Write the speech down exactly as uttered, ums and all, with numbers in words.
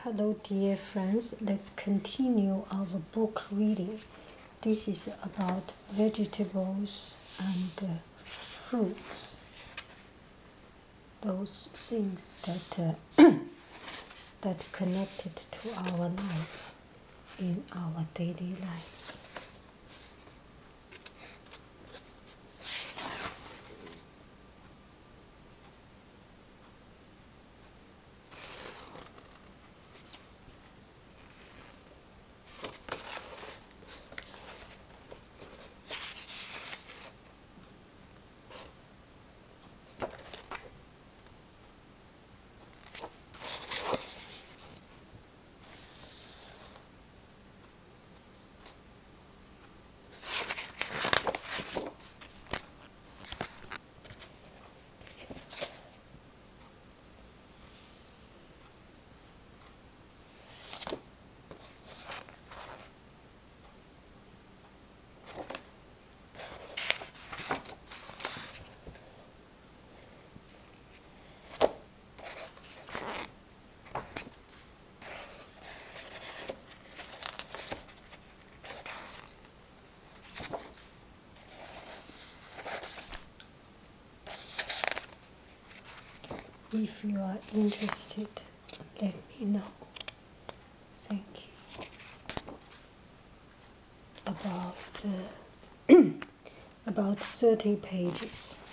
Hello dear friends, let's continue our book reading. This is about vegetables and uh, fruits. Those things that uh, that connected to our life in our daily life. If you are interested, let me know. Thank you. About uh, about thirty pages.